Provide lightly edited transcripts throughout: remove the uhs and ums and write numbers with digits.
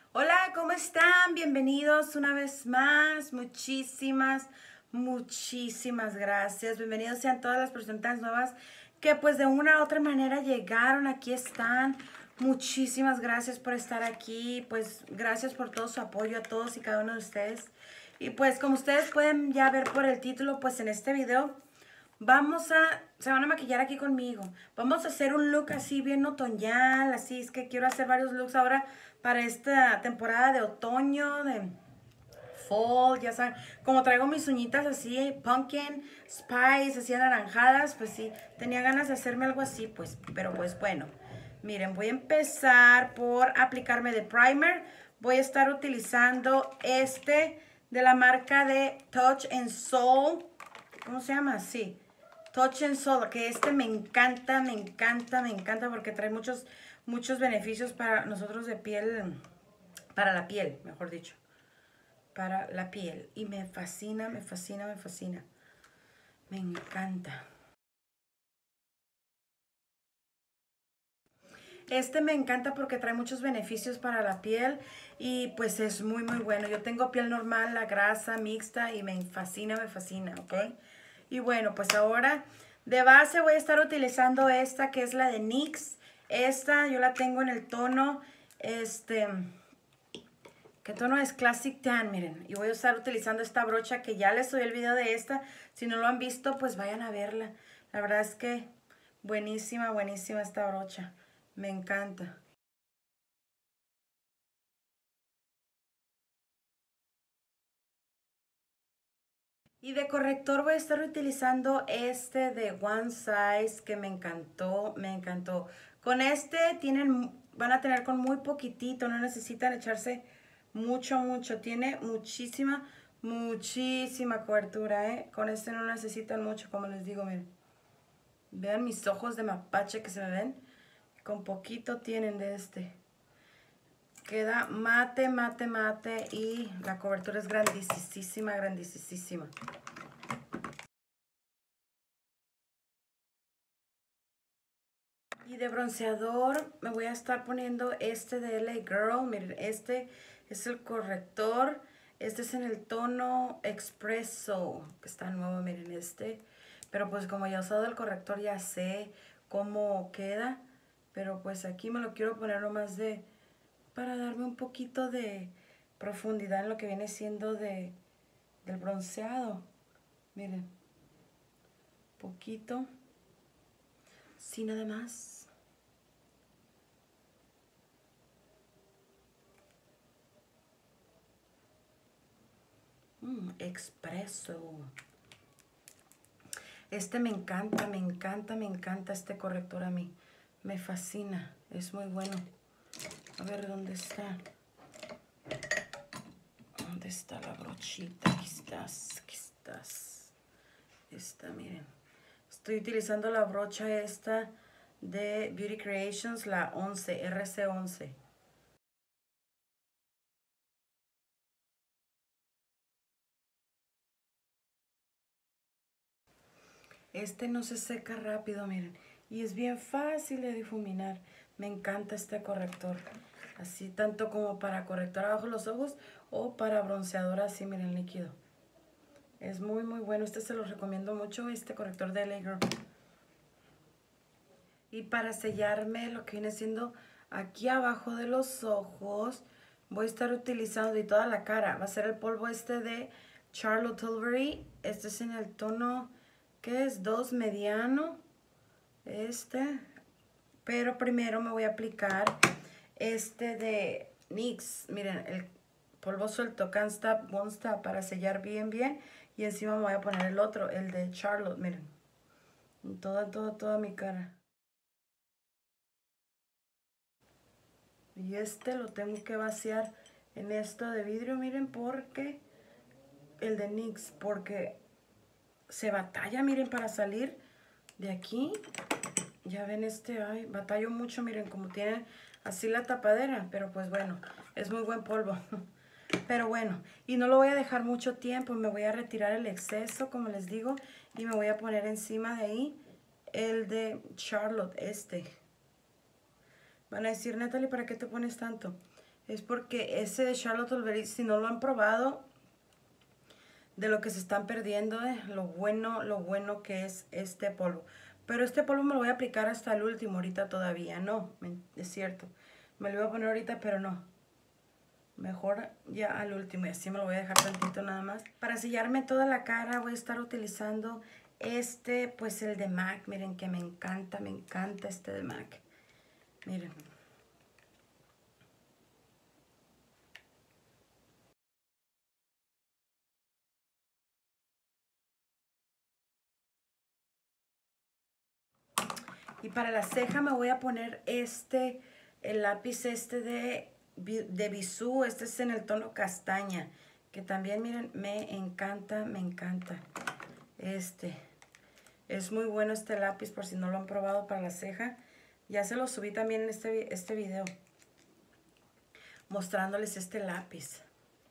Hola, ¿cómo están? Bienvenidos una vez más. Muchísimas gracias. Bienvenidos sean todas las personas nuevas que pues de una u otra manera llegaron. Aquí están. Muchísimas gracias por estar aquí. Pues gracias por todo su apoyo a todos y cada uno de ustedes. Y pues como ustedes pueden ya ver por el título, pues en este video se van a maquillar aquí conmigo. Vamos a hacer un look así bien otoñal, así es que quiero hacer varios looks ahora para esta temporada de otoño, de fall, ya saben. Como traigo mis uñitas así, pumpkin, spice, así anaranjadas, pues sí, tenía ganas de hacerme algo así, pues, pero pues bueno. Miren, voy a empezar por aplicarme de primer. Voy a estar utilizando este de la marca de Touch and Soul. ¿Cómo se llama? Sí. Touch and Soul, que este me encanta porque trae muchos beneficios para nosotros de piel, para la piel, mejor dicho, para la piel. Y me fascina. Me encanta. Este me encanta porque trae muchos beneficios para la piel y pues es muy bueno. Yo tengo piel normal, la grasa, mixta y me fascina, ¿ok? Y bueno, pues ahora de base voy a estar utilizando esta que es la de NYX. Esta yo la tengo en el tono, ¿qué tono es? Classic Tan, miren. Y voy a estar utilizando esta brocha que ya les subí el video de esta. Si no lo han visto, pues vayan a verla. La verdad es que buenísima esta brocha. Me encanta. Y de corrector voy a estar utilizando este de One Size que me encantó. Con este van a tener con muy poquitito, no necesitan echarse mucho. Tiene muchísima cobertura, ¿eh? Con este no necesitan mucho, como les digo, miren. Vean mis ojos de mapache que se me ven. Con poquito tienen de este. Queda mate y la cobertura es grandísima. Y de bronceador me voy a estar poniendo este de LA Girl. Miren, este es el corrector. Este es en el tono Espresso, que está nuevo, miren este. Pero pues como ya he usado el corrector ya sé cómo queda. Pero pues aquí me lo quiero poner nomás para darme un poquito de profundidad en lo que viene siendo del bronceado. Miren, poquito, sí nada más. Expreso. Este me encanta este corrector a mí. Me fascina, es muy bueno. A ver, ¿dónde está? ¿Dónde está la brochita? Aquí estás. Esta, miren. Estoy utilizando la brocha esta de Beauty Creations, la 11, RC11. Este no se seca rápido, miren. Y es bien fácil de difuminar. Me encanta este corrector. Así tanto como para corrector abajo los ojos o para bronceador así, miren, líquido. Es muy bueno. Este se lo recomiendo mucho, este corrector de LA Girl. Y para sellarme lo que viene siendo aquí abajo de los ojos, voy a estar utilizando y toda la cara. Va a ser el polvo este de Charlotte Tilbury. Este es en el tono, ¿qué es? 2 mediano. Pero primero me voy a aplicar este de NYX. Miren, el polvo suelto Can't Stop, Won't Stop para sellar bien. Y encima me voy a poner el otro, el de Charlotte, miren. Toda mi cara. Y este lo tengo que vaciar en esto de vidrio, miren, porque el de NYX, porque se batalla, miren, para salir de aquí. Ya ven ay, batallo mucho, miren, como tiene así la tapadera, pero pues bueno, es muy buen polvo. Pero bueno, y no lo voy a dejar mucho tiempo, me voy a retirar el exceso, como les digo, y me voy a poner encima de ahí el de Charlotte, este. Van a decir, Natalie, ¿para qué te pones tanto? es porque ese de Charlotte Tilbury, si no lo han probado, de lo que se están perdiendo, lo bueno que es este polvo. Pero este polvo me lo voy a aplicar hasta el último, ahorita todavía no, es cierto. Me lo voy a poner ahorita, pero no. Mejor ya al último, y así me lo voy a dejar tantito nada más. Para sellarme toda la cara voy a estar utilizando pues el de MAC. Miren que me encanta este de MAC. Miren. Y para la ceja me voy a poner el lápiz de Bisú. Este es en el tono castaña, que también, miren, me encanta. Es muy bueno este lápiz, por si no lo han probado para la ceja. Ya se lo subí también en este video, mostrándoles este lápiz.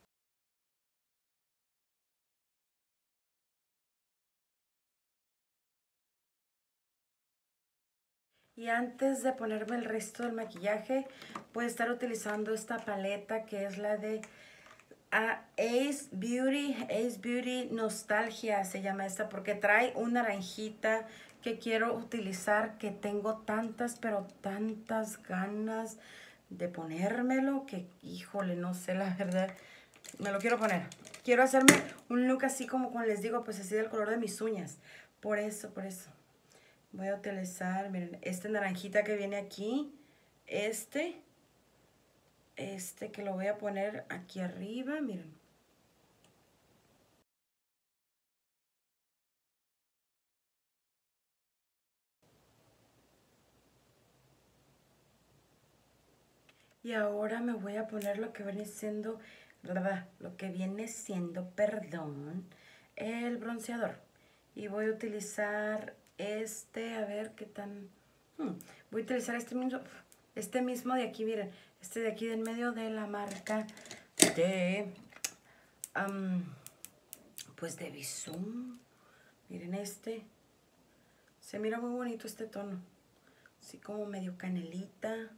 Y antes de ponerme el resto del maquillaje, voy a estar utilizando esta paleta que es la de Ace Beauty Nostalgia se llama esta, porque trae una naranjita que quiero utilizar, que tengo pero tantas ganas de ponérmelo, que híjole, no sé la verdad, me lo quiero poner. Quiero hacerme un look así como les digo, pues así del color de mis uñas. Por eso. Voy a utilizar, miren, este naranjita que viene aquí, este que lo voy a poner aquí arriba, miren. Y ahora me voy a poner lo que viene siendo, perdón, el bronceador. Y voy a utilizar a ver qué tan... voy a utilizar este mismo de aquí, miren, este de aquí del medio de la marca de, pues de Bisú. Miren se mira muy bonito este tono, así como medio canelita.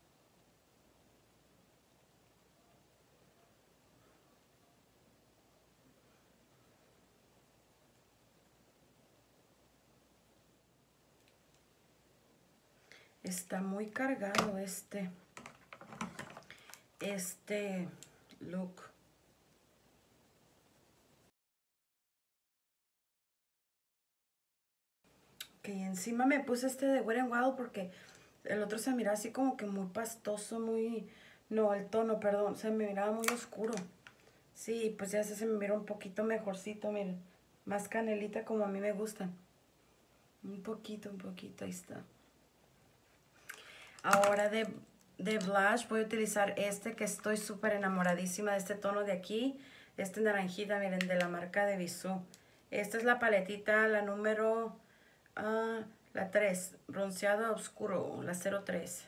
Está muy cargado este look. Que encima me puse este de Wet n Wild porque el otro se mira así como que muy pastoso, no, el tono, perdón, se me miraba muy oscuro. Sí, pues ya se me mira un poquito mejorcito, miren. Más canelita como a mí me gustan. Un poquito, ahí está. Ahora de blush voy a utilizar que estoy súper enamoradísima de este tono de aquí. Este naranjita, miren, de la marca de Bisú. Esta es la paletita, la número, la 3, bronceado oscuro, la 03.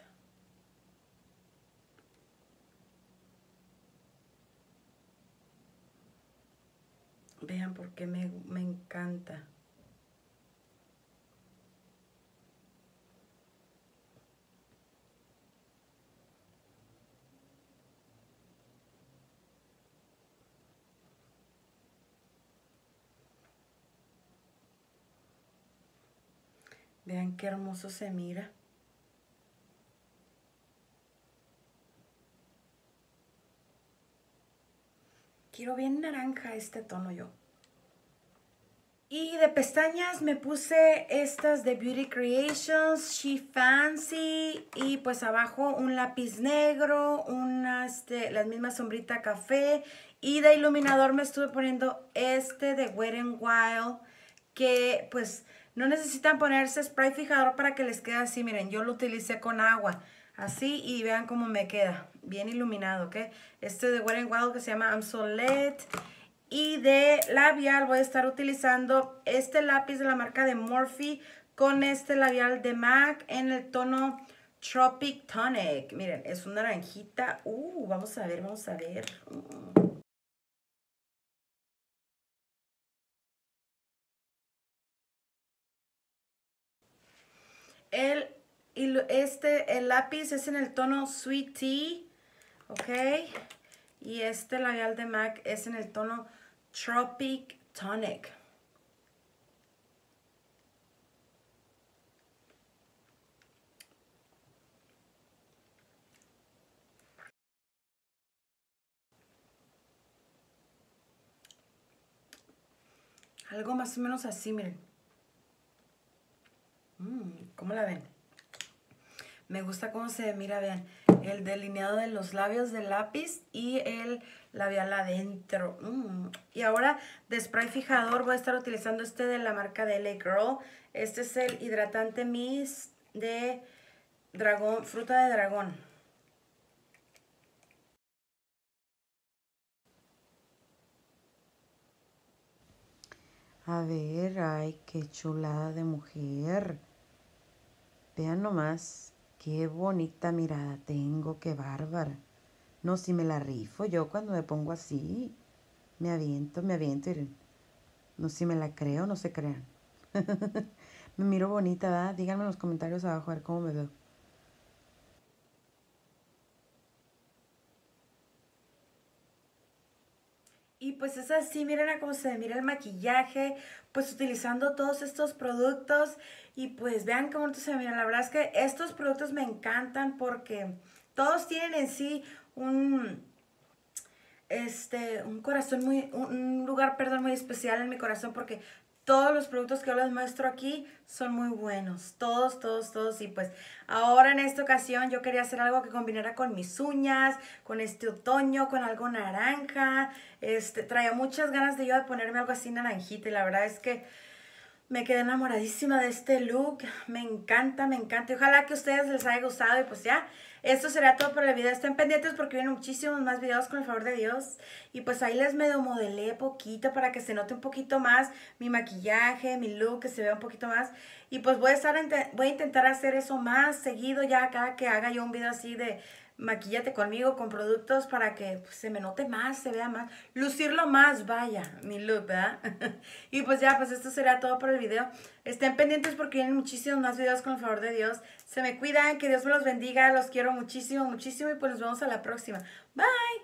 Vean porque me encanta. Vean qué hermoso se mira. Quiero bien naranja este tono yo. Y de pestañas me puse estas de Beauty Creations, She Fancy. Y pues abajo un lápiz negro, la misma sombrita café. Y de iluminador me estuve poniendo de Wet n Wild, que pues no necesitan ponerse spray fijador para que les quede así. Miren, yo lo utilicé con agua, así, y vean cómo me queda, bien iluminado, ¿ok? De Wet n Wild que se llama I'm So Lit. Y de labial voy a estar utilizando este lápiz de la marca de Morphe con este labial de MAC en el tono Tropic Tonic. Miren, es una naranjita. Vamos a ver. El lápiz es en el tono Sweet Tea. Ok. Y este labial de MAC es en el tono Tropic Tonic. Algo más o menos así, miren. ¿Cómo la ven? Me gusta cómo se mira, vean. El delineado de los labios del lápiz y el labial adentro. Y ahora de spray fijador voy a estar utilizando este de la marca de LA Girl. Este es el hidratante mist de dragón, fruta de dragón. A ver, ay, qué chulada de mujer. Vean nomás, qué bonita mirada tengo, qué bárbara. No, si me la rifo yo cuando me pongo así. Me aviento. Y no, si me la creo, no se crean. Me miro bonita, ¿verdad? Díganme en los comentarios abajo a ver cómo me veo. Y pues es así, miren a cómo se mira el maquillaje, pues utilizando todos estos productos y pues vean cómo se mira. La verdad es que estos productos me encantan porque todos tienen en sí un, un corazón un lugar, perdón, muy especial en mi corazón porque todos los productos que yo les muestro aquí son muy buenos, todos, todos, todos. Y pues ahora en esta ocasión yo quería hacer algo que combinara con mis uñas, con este otoño, con algo naranja. Traía muchas ganas de yo de ponerme algo así naranjita y la verdad es que me quedé enamoradísima de este look. Me encanta, me encanta. Y ojalá que a ustedes les haya gustado. Y pues ya, esto será todo por el video. Estén pendientes porque vienen muchísimos más videos con el favor de Dios. Y pues ahí les medio modelé poquito para que se note un poquito más mi maquillaje, mi look, que se vea un poquito más. Y pues voy a intentar hacer eso más seguido ya cada que haga yo un video así de maquíllate conmigo con productos para que pues, se me note más, se vea más, lucirlo más, vaya, mi look, ¿verdad? Y pues ya, pues esto será todo por el video. Estén pendientes porque vienen muchísimos más videos con el favor de Dios. Se me cuidan, que Dios me los bendiga, los quiero muchísimo, muchísimo y pues nos vemos a la próxima. Bye.